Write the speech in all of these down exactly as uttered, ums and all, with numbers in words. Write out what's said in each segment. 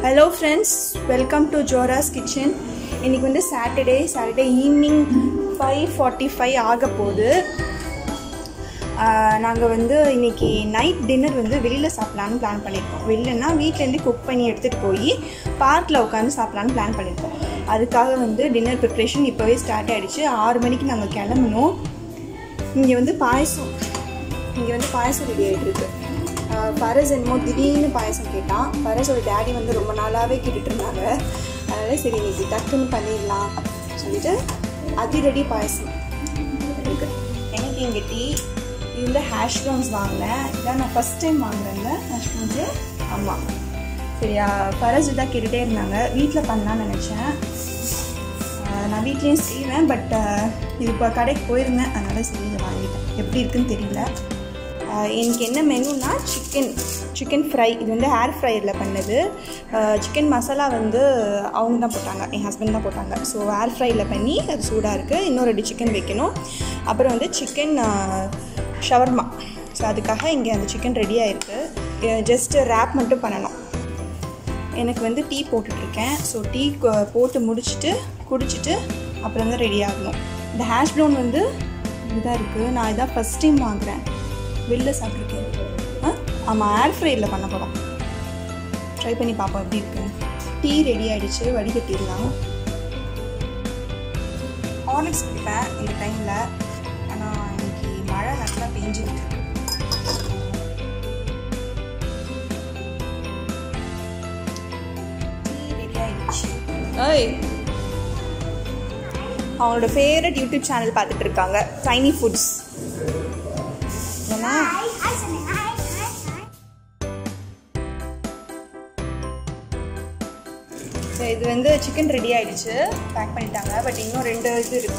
Hello friends, welcome to Jora's Kitchen. இன்னைக்கு வந்து Saturday, Saturday evening five forty-five ஆக போகுது. நாங்கள் வந்து இன்னைக்கு நைட் டின்னர் வந்து வெளியில் சாப்பிட்லான்னு பிளான் பண்ணியிருக்கோம். வெளிலன்னா வீட்டிலேருந்து குக் பண்ணி எடுத்துகிட்டு போய் பார்க்கில் உட்காந்து சாப்பிட்லான்னு பிளான் பண்ணியிருக்கோம். அதுக்காக வந்து டின்னர் ப்ரிப்ரேஷன் இப்போவே ஸ்டார்ட் ஆகிடுச்சு. ஆறு மணிக்கு நாங்கள் கிளம்பணும். இங்கே வந்து பாயசம் இங்கே வந்து பாயசம் ரெடி ஆகிட்டு இருக்கு. பரஸ் என்னமோ திடீர்னு பாயசம் கேட்டான். பரஸோட டேடி வந்து ரொம்ப நாளாகவே கேட்டுட்டு இருந்தாங்க. அதனால் சரி இன்னைக்கு டக்குன்னு பண்ணிடலாம் சொல்லிட்டு அதிரடி பாயசம் இருக்கு. எனக்கு இங்கே டீ இது வந்து ஹேஷ் ப்ரௌன்ஸ் வாங்கினேன். இதான் நான் ஃபஸ்ட் டைம் வாங்குறேங்க ஹேஷ் ப்ரௌன்ஸு. ஆமாம் சரியா, பரஸ் இதாக கேட்டுகிட்டே இருந்தாங்க. வீட்டில் பண்ணலான்னு நினச்சேன். நான் வீட்லேயும் செய்வேன், பட் இது இப்போ கடைக்கு போயிருந்தேன், அதனால் சரி இதை வாங்கிட்டேன். எப்படி இருக்குன்னு தெரியல. எனக்கு என்ன மெனுன்னா சிக்கன் சிக்கன் ஃப்ரை. இது வந்து ஏர் ஃப்ரையரில் பண்ணது. சிக்கன் மசாலா வந்து அவங்க தான் போட்டாங்க, என் ஹஸ்பண்ட் தான் போட்டாங்க. ஸோ ஏர் ஃப்ரையில் பண்ணி அது சூடாக இருக்குது. இன்னும் ரெண்டு சிக்கன் வைக்கணும். அப்புறம் வந்து சிக்கன் ஷவர்மா. ஸோ அதுக்காக இங்கே அந்த சிக்கன் ரெடியாக இருக்குது. ஜஸ்ட்டு ரேப் மட்டும் பண்ணணும். எனக்கு வந்து டீ போட்டுட்ருக்கேன். ஸோ டீ போட்டு முடிச்சுட்டு குடிச்சிட்டு அப்புறம் தான் ரெடி ஆகணும். இந்த ஹேஷ் ப்ரௌன் வந்து இதாக இருக்குது. நான் இதான் ஃபஸ்ட் டைம் வாங்குகிறேன். வெளில சாப்பிட்ருக்கேன். ஆ ஆமாம், ஏர் ஃப்ரையில் பண்ண போகிறோம். ட்ரை பண்ணி பார்ப்போம் எப்படி இருக்குன்னு. டீ ரெடி ஆகிடுச்சு, வடிகட்டிடலாம். ஹார்லிக்ஸ் குடிப்பேன் இந்த டைமில். ஆனால் இன்னைக்கு மழை நல்லா பெஞ்சிருக்கு. டீ ரெடி ஆகிடுச்சு. ஏய், அவங்களோட ஃபேவரட் யூடியூப் சேனல் பார்த்துட்டு இருக்காங்க, டைனி ஃபுட்ஸ். ஏன்னா இது வந்து சிக்கன் ரெடி ஆயிடுச்சு, பேக் பண்ணிட்டாங்க. பட் இன்னும் ரெண்டு இது இருக்கு.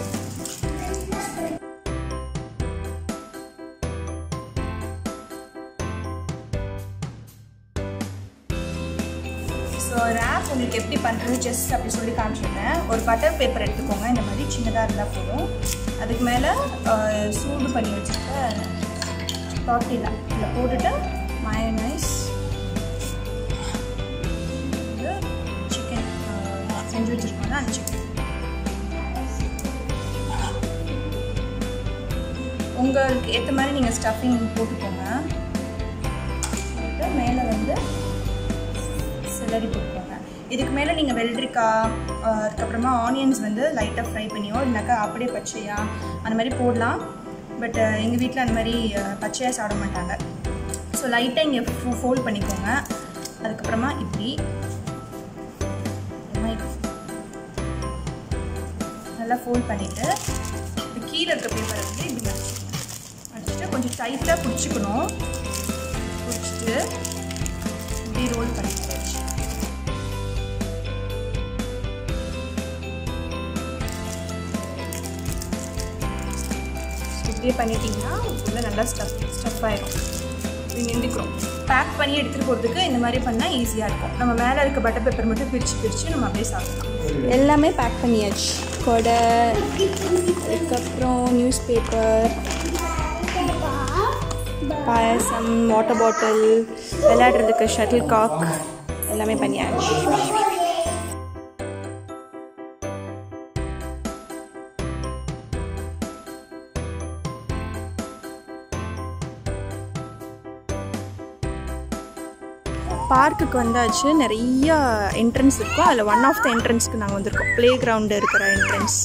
ஸோ ரேப் உங்களுக்கு எப்படி பண்ணுறது ஜஸ்ட் அப்படி சொல்லி காமிச்சிருந்தேன். ஒரு பட்டர் பேப்பர் எடுத்துக்கோங்க, இந்த மாதிரி சின்னதாக இருந்தால் போதும். அதுக்கு மேலே சூடு பண்ணி வச்சுருக்க டார்ட்டிலா இதில் போட்டுட்டு மயோனைஸ், இது சிக்கன் செஞ்சு வச்சுருக்கோம்னா அந்த சிக்கன் உங்களுக்கு ஏற்ற மாதிரி நீங்கள் ஸ்டஃபிங் போட்டுக்கோங்க. போட்டு மேலே வந்து செலரி போட்டுக்கோங்க. இதுக்கு மேலே நீங்கள் வெள்ளரிக்காய், அதுக்கப்புறமா ஆனியன்ஸ் வந்து லைட்டாக ஃப்ரை பண்ணியோ இல்லைனாக்கா அப்படியே பச்சையா அந்த மாதிரி போடலாம். பட் எங்கள் வீட்டில் அந்த மாதிரி பச்சையாக சாப்பிட மாட்டாங்க. ஸோ லைட்டாக இங்கே ஃபோல்ட் பண்ணிக்கோங்க. அதுக்கப்புறமா இப்படி நல்லா ஃபோல்ட் பண்ணிவிட்டு கீழே இருக்க பேப்பரை வந்து இப்படி மடிச்சுக்கணும். மடிச்சுட்டு கொஞ்சம் டைட்டாக பிடிச்சிக்கணும். பிடிச்சிட்டு இப்படி ரோல் பண்ணிட்டு இப்படியே பண்ணிட்டீங்கன்னா உள்ளே நல்லா ஸ்டஃப் ஸ்டஃப் ஆகிடும். இது நின்றுக்கிறோம். பேக் பண்ணி எடுத்துகிட்டு போகிறதுக்கு இந்த மாதிரி பண்ணால் ஈஸியாக இருக்கும். நம்ம மேலே இருக்க பட்டர் பேப்பர் மட்டும் பிரித்து பிரித்து நம்ம அப்படியே சாப்பிடலாம். எல்லாமே பேக் பண்ணியாச்சு. கொடை, அதுக்கப்புறம் நியூஸ் பேப்பர், பாயசம், வாட்டர் பாட்டில், விளையாடுறதுக்கு ஷட்டில் காக் எல்லாமே பண்ணியாச்சு. பார்க்குக்கு வந்தாச்சு. நிறைய என்ட்ரன்ஸ் இருக்கும். அதில் ஒன் ஆஃப் த என்ட்ரன்ஸ்க்கு நாங்கள் வந்திருக்கோம். ப்ளே கிரவுண்டு இருக்கிற என்ட்ரன்ஸ்.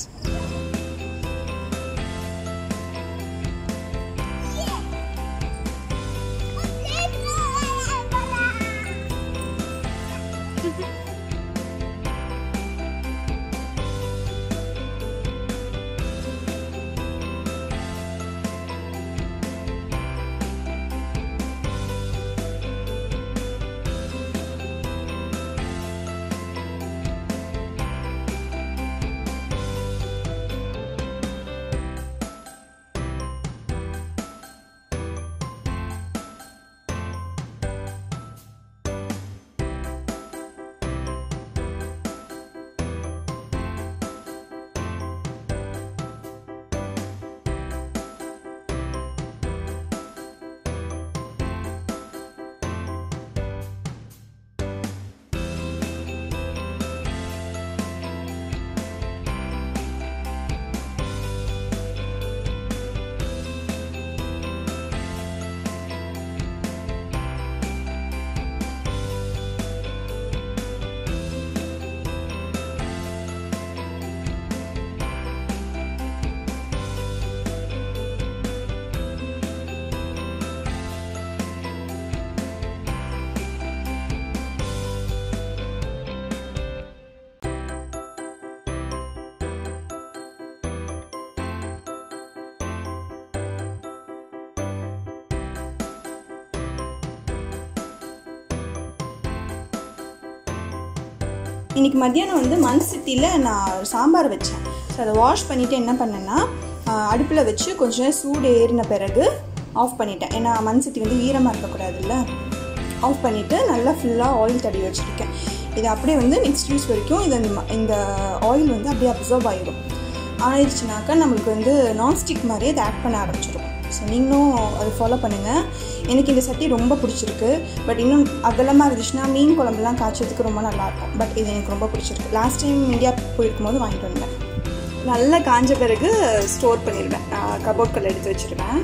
இன்றைக்கி மத்தியானம் வந்து மண் சட்டியில் நான் சாம்பார் வச்சேன். ஸோ அதை வாஷ் பண்ணிவிட்டு என்ன பண்ணேன்னா அடுப்பில் வச்சு கொஞ்சம் சூடு ஏறின பிறகு ஆஃப் பண்ணிட்டேன். ஏன்னா மண் சட்டி வந்து ஈரமாக இருக்கக்கூடாதுல்ல. ஆஃப் பண்ணிவிட்டு நல்லா ஃபுல்லாக ஆயில் தடவி வச்சுருக்கேன். இது அப்படியே வந்து நெக்ஸ்ட் யூஸ் வரைக்கும் இது இந்த ஆயில் வந்து அப்படியே அப்சர்வ் ஆகிடும். ஆயிடுச்சுனாக்கா நம்மளுக்கு வந்து நான்ஸ்டிக் மாதிரியே அதை ஆட் பண்ண ஆரம்பிச்சிடும். ஸோ நீங்களும் அதை ஃபாலோ பண்ணுங்கள். எனக்கு இந்த சட்டி ரொம்ப பிடிச்சிருக்கு. பட் இன்னும் அகலமாக இருந்துச்சுன்னா மீன் குழம்புலாம் காய்ச்சதுக்கு ரொம்ப நல்லாயிருக்கும். பட் இது எனக்கு ரொம்ப பிடிச்சிருக்கு. லாஸ்ட் டைம் இந்தியா போயிருக்கும் போது வாங்கிட்டு வந்தேன். நல்லா காஞ்ச பிறகு ஸ்டோர் பண்ணிடுவேன். கபோர்ட்குள்ளே எடுத்து வச்சுருவேன்.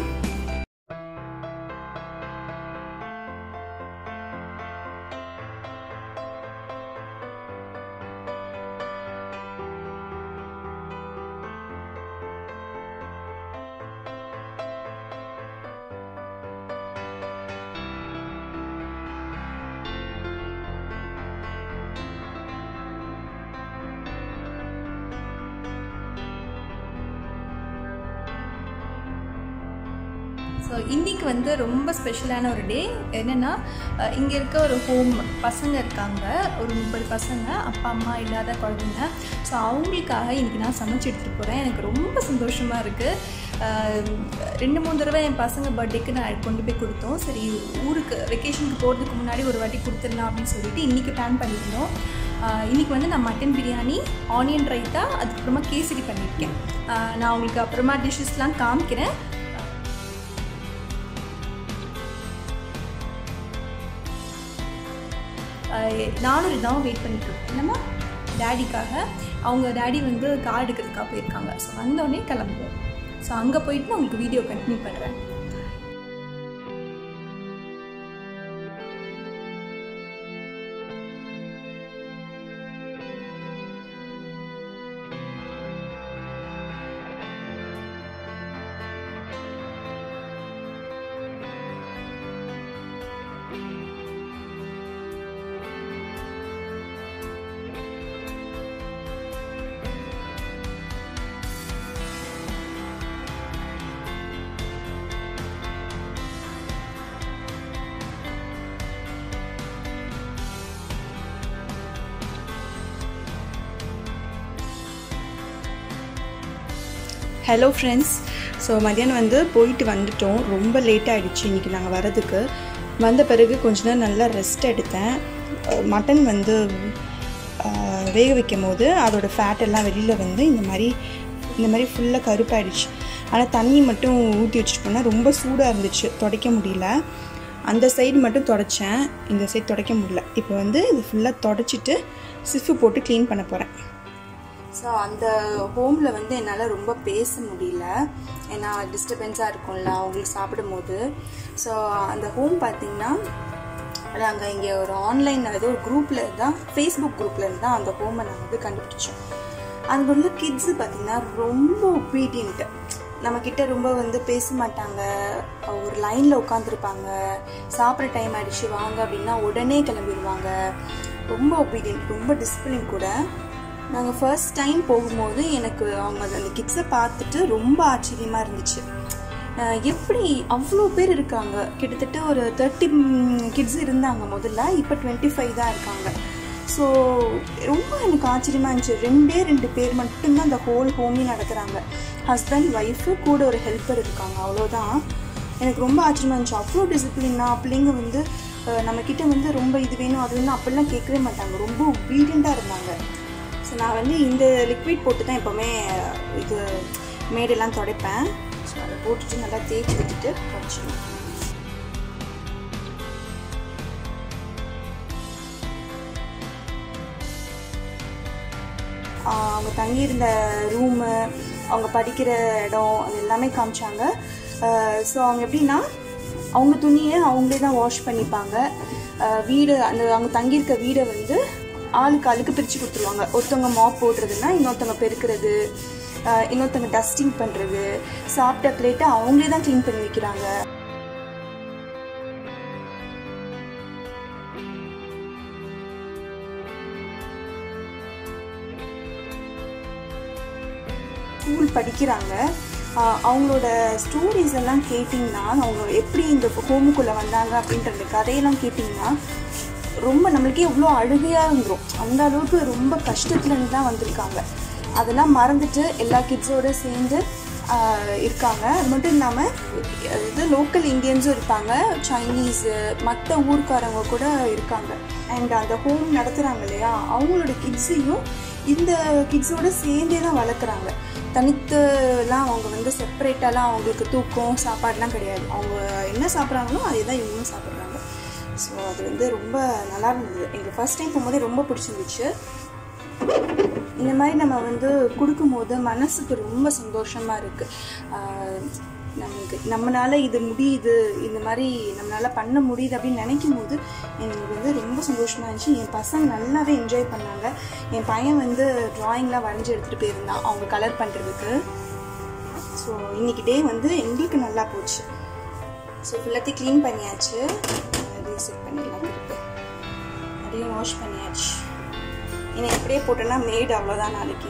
ஸோ இன்றைக்கி வந்து ரொம்ப ஸ்பெஷலான ஒரு டே. என்னென்னா இங்கே இருக்க ஒரு ஹோம் பசங்க இருக்காங்க, ஒரு முப்பது பசங்க, அப்பா அம்மா இல்லாத குழந்தைங்க. ஸோ அவங்களுக்காக இன்றைக்கி நான் சமைச்சு எடுத்துகிட்டு போகிறேன். எனக்கு ரொம்ப சந்தோஷமாக இருக்குது. ரெண்டு மூணு தடவை என் பசங்க பர்த்டேக்கு நான் கொண்டு போய் கொடுத்தோம். சரி ஊருக்கு வெக்கேஷனுக்கு போகிறதுக்கு முன்னாடி ஒரு வாட்டி கொடுத்துடலாம் அப்படின்னு சொல்லிட்டு இன்றைக்கி பிளான் பண்ணியிருந்தோம். இன்றைக்கி வந்து நான் மட்டன் பிரியாணி, ஆனியன் ரைத்தா, அதுக்கப்புறமா கேசரி பண்ணியிருக்கேன். நான் உங்களுக்கு அப்புறமா டிஷ்ஷஸ்லாம் காமிக்கிறேன். நானும் இதான் வெயிட் பண்ணிட்டு இருக்கேன். என்னம்மா டேடிக்காக. அவங்க டேடி வந்து கார் எடுக்கிறதுக்காக போயிருக்காங்க. ஸோ வந்தோடனே கிளம்புவோம். ஸோ அங்கே போயிட்டு நான் உங்களுக்கு வீடியோ கண்டினியூ பண்ணுறேன். Hello friends. ஸோ மதியானம் வந்து போயிட்டு வந்துட்டோம். ரொம்ப லேட் ஆகிடுச்சு இன்றைக்கி நாங்கள் வரதுக்கு. வந்த பிறகு கொஞ்ச நேரம் நல்லா ரெஸ்ட் எடுத்தேன். மட்டன் வந்து வேக வைக்கும் போது அதோடய ஃபேட் எல்லாம் வெளியில் வந்து இந்த மாதிரி இந்த மாதிரி ஃபுல்லாக கருப்பாயிடுச்சு. ஆனால் தண்ணி மட்டும் ஊற்றி வச்சுட்டு போனால் ரொம்ப சூடாக இருந்துச்சு, துடைக்க முடியல. அந்த சைடு மட்டும் துடைச்சேன், இந்த சைடு துடைக்க முடியல. இப்போ வந்து இது ஃபுல்லாக துடைச்சிட்டு சிஃபு போட்டு க்ளீன் பண்ண போகிறேன். ஸோ அந்த ஹோமில் வந்து என்னால் ரொம்ப பேச முடியல, ஏன்னா டிஸ்டர்பன்ஸாக இருக்கும்ல அவங்களுக்கு சாப்பிடும் போது. ஸோ அந்த ஹோம் பார்த்திங்கன்னா நாங்கள் இங்கே ஒரு ஆன்லைன் ஏதோ ஒரு குரூப்பில் தான், ஃபேஸ்புக் குரூப்பில் இருந்து தான் அந்த ஹோமை நாங்கள் வந்து கண்டுபிடிச்சோம். அங்கே உள்ள கிட்ஸு பார்த்திங்கன்னா ரொம்ப ஒபீடியன்ட்டு. நம்மக்கிட்ட ரொம்ப வந்து பேச மாட்டாங்க, ஒரு லைனில் உட்காந்துருப்பாங்க. சாப்பிட்ற டைம் ஆகிடுச்சு வாங்க அப்படின்னா உடனே கிளம்பிடுவாங்க. ரொம்ப ஒபீடியன்ட், ரொம்ப டிசிப்ளின் கூட. நாங்கள் ஃபர்ஸ்ட் டைம் போகும்போது எனக்கு அவங்க அந்த கிட்ஸை பார்த்துட்டு ரொம்ப ஆச்சரியமாக இருந்துச்சு. எப்படி அவ்வளோ பேர் இருக்காங்க, கிட்டத்தட்ட ஒரு தேர்ட்டி கிட்ஸ் இருந்தாங்க முதல்ல, இப்போ டுவெண்ட்டி ஃபைவ் தான் இருக்காங்க. ஸோ ரொம்ப எனக்கு ஆச்சரியமாக இருந்துச்சு. ரெண்டே ரெண்டு பேர் மட்டும்தான் அந்த ஹோல் ஹோமே நடத்துகிறாங்க. ஹஸ்பண்ட், ஒய்ஃபு, கூட ஒரு ஹெல்ப்பர் இருக்காங்க, அவ்வளோதான். எனக்கு ரொம்ப ஆச்சரியமாக இருந்துச்சு. அவ்வளோ டிசிப்ளின்னா பிள்ளைங்க வந்து நம்மக்கிட்ட வந்து ரொம்ப இது வேணும் அது வேணும் அப்படிலாம் கேட்கவே மாட்டாங்க, ரொம்ப ஒபீடியண்ட்டாக இருந்தாங்க. ஸோ நான் வந்து இந்த லிக்விட் போட்டு தான் எப்போவுமே இது மேடெல்லாம் துடைப்பேன். ஸோ அதை போட்டுட்டு நல்லா தேய்ச்சி விட்டுட்டு துடைச்சிடுவேன். அவங்க தங்கியிருந்த ரூமு, அவங்க படிக்கிற இடம், அது எல்லாமே காமிச்சாங்க. ஸோ அவங்க எப்படின்னா அவங்க துணியை அவங்களே தான் வாஷ் பண்ணிப்பாங்க. வீடு அந்த அவங்க தங்கியிருக்க வீடை வந்து ஆளுக்கு ஆளுக்கு பிரித்து கொடுத்துருவாங்க. ஒருத்தவங்க மாப் போடுறதுன்னா இன்னொருத்தவங்க பெருக்கிறது, இன்னொருத்தவங்க டஸ்டிங் பண்ணுறது, சாப்பிட்ட பிளேட்டை அவங்களே தான் க்ளீன் பண்ணி வைக்கிறாங்க. ஸ்கூல் படிக்கிறாங்க. அவங்களோட ஸ்டோரிஸ் எல்லாம் கேட்டிங்கன்னா, அவங்க எப்படி இந்த ஹோமுக்குள்ளே வந்தாங்க அப்படின்ற கதையெல்லாம் கேட்டிங்கன்னா ரொம்ப நம்மளுக்கே எவ்வளோ அழுகையாக இருந்துடும். அந்த அளவுக்கு ரொம்ப கஷ்டத்துலேருந்து தான் வந்திருக்காங்க. அதெல்லாம் மறந்துட்டு எல்லா கிட்ஸோடு சேர்ந்து இருக்காங்க. அது மட்டும் இல்லாமல் இது லோக்கல் இந்தியன்ஸும் இருப்பாங்க, சைனீஸு, மற்ற ஊருக்காரங்க கூட இருக்காங்க. அண்ட் அந்த ஹோம் நடத்துகிறாங்க இல்லையா, அவங்களோட கிட்ஸையும் இந்த கிட்ஸோடு சேர்ந்தே தான் வளர்க்குறாங்க. தனித்துலாம் அவங்க வந்து செப்பரேட்டாலாம் அவங்களுக்கு தூக்கம் சாப்பாடுலாம் கிடையாது. அவங்க என்ன சாப்பிட்றாங்களோ அதே தான் இவங்களும் சாப்பிட்றாங்க. ஸோ அது வந்து ரொம்ப நல்லா இருந்தது. எங்களுக்கு ஃபர்ஸ்ட் டைம் போகும்போதே ரொம்ப பிடிச்சிருந்துச்சு. இந்த மாதிரி நம்ம வந்து கொடுக்கும்போது மனசுக்கு ரொம்ப சந்தோஷமாக இருக்குது. நமக்கு நம்மளால் இது முடியுது, இந்த மாதிரி நம்மளால் பண்ண முடியுது அப்படின்னு நினைக்கும் போது எனக்கு வந்து ரொம்ப சந்தோஷமாக இருந்துச்சு. என் பசங்க நல்லாவே என்ஜாய் பண்ணாங்க. என் பையன் வந்து ட்ராயிங்லாம் வரைஞ்சி எடுத்துகிட்டு போயிருந்தான் அவங்க கலர் பண்ணுறதுக்கு. ஸோ இன்றைக்கி டே வந்து எங்களுக்கு நல்லா போச்சு. ஸோ ஃபுல்லாத்தையும் க்ளீன் பண்ணியாச்சு. அதையும் செட் பண்ணிடலாம், திருப்பி அதையும் வாஷ் பண்ணியாச்சு. ஏன்னா எப்படியே போட்டோன்னா மேடு அவ்வளோதான் நாளைக்கு.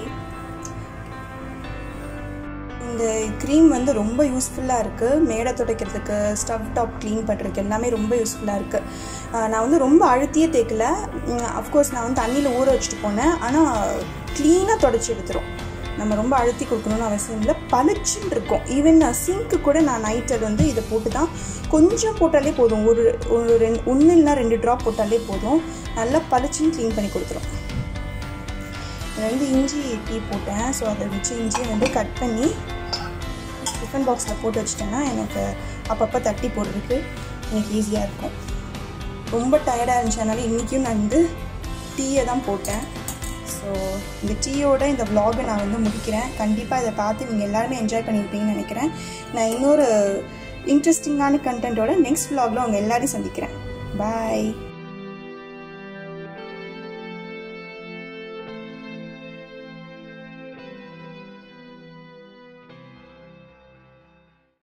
இந்த க்ரீம் வந்து ரொம்ப யூஸ்ஃபுல்லாக இருக்குது. மேடை துடைக்கிறதுக்கு, ஸ்டவ் டாப் க்ளீன் பண்ணுறதுக்கு எல்லாமே ரொம்ப யூஸ்ஃபுல்லாக இருக்குது. நான் வந்து ரொம்ப அழுத்தியே தேய்க்கல. அஃப்கோர்ஸ் நான் வந்து தண்ணியில் ஊற வச்சுட்டு போனேன். ஆனால் க்ளீனாக தொடச்சி எடுத்துரும். நம்ம ரொம்ப அழுத்தி கொடுக்கணும்னு அவசியம் இல்லை, பளிச்சுன்னு இருக்கும். ஈவன் சிங்க்கு கூட நான் நைட்டில் வந்து இதை போட்டு தான் கொஞ்சம் போட்டாலே போதும், ஒரு ஒரு ரெண்டு ஒன்று இல்லைனா ரெண்டு ட்ராப் போட்டாலே போதும், நல்லா பளிச்சுன்னு க்ளீன் பண்ணி கொடுத்துரும். இதில் வந்து இஞ்சி டீ போட்டேன். ஸோ அதை வச்சு இஞ்சியை வந்து கட் பண்ணி டிஃபன் பாக்ஸில் போட்டு வச்சிட்டேன்னா எனக்கு அப்பப்போ தட்டி போடுறதுக்கு எனக்கு ஈஸியாக இருக்கும். ரொம்ப டயர்டாக இருந்துச்சனால இன்றைக்கும் நான் வந்து டீயை தான் போட்டேன். ஸோ இந்த டீயோட இந்த விலாகை நான் வந்து முடிக்கிறேன். கண்டிப்பாக இதை பார்த்து நீங்கள் எல்லாருமே என்ஜாய் பண்ணியிருப்பீங்கன்னு நினைக்கிறேன். நான் இன்னொரு இன்ட்ரெஸ்டிங்கான கண்டென்ட்டோட நெக்ஸ்ட் விலாகில் உங்கள் எல்லாரையும் சந்திக்கிறேன். பாய்.